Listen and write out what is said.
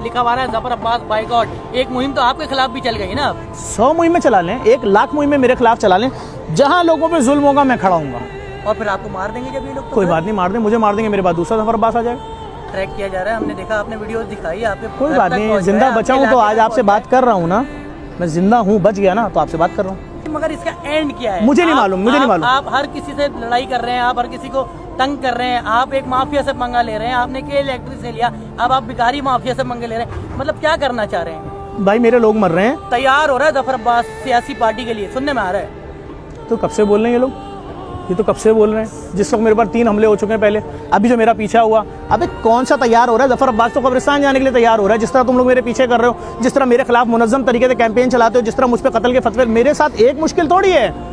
लिखा हुआ है जफर अब्बास बाइकआउट। एक मुहिम तो आपके खिलाफ भी चल गई ना। 100 मुहिमें चला लें, 1 लाख मुहिमें मेरे खिलाफ चला लें, जहां लोगों पे जुल्म होगा मैं खड़ा हूंगा। और फिर आपको मार देंगे जब ये लोग? कोई बात नहीं, मार दें, मुझे मार देंगे, मेरे बाद दूसरा जफर अब्बास आ जाएगा। ट्रैक किया जा रहा है, हमने देखा, आपने वीडियो दिखाई, आपके कोई बात नहीं, जिंदा बचा हूँ तो आज आपसे बात कर रहा हूँ ना, मैं जिंदा हूँ, बच गया ना, तो आपसे बात कर रहा हूँ। मगर इसका एंड क्या है? मुझे नहीं मालूम, मुझे नहीं मालूम। आप हर किसी से लड़ाई कर रहे हैं, आप हर किसी को तंग कर रहे हैं, आप एक माफिया से पंगा ले रहे हैं, आपने के इलेक्ट्रिक से लिया, अब आप भिखारी माफिया से पंगे ले रहे हैं, मतलब क्या करना चाह रहे हैं? भाई मेरे लोग मर रहे हैं। तैयार हो रहा है जफर अब्बास सियासी पार्टी के लिए, सुनने में आ रहा है। तो कब से बोल रहे हैं ये लोग, ये तो कब से बोल रहे हैं, जिस वक्त मेरे पर 3 हमले हो चुके हैं पहले, अभी जो मेरा पीछा हुआ। अबे कौन सा तैयार हो रहा है? जफर अब्बास तो कब्रिस्तान जाने के लिए तैयार हो रहा है। जिस तरह तुम लोग मेरे पीछे कर रहे हो, जिस तरह मेरे खिलाफ मुनज़्ज़म तरीके से कैंपेन चलाते हो, जिस तरह मुझ पर कत्ल के फतवे, मेरे साथ एक मुश्किल थोड़ी है।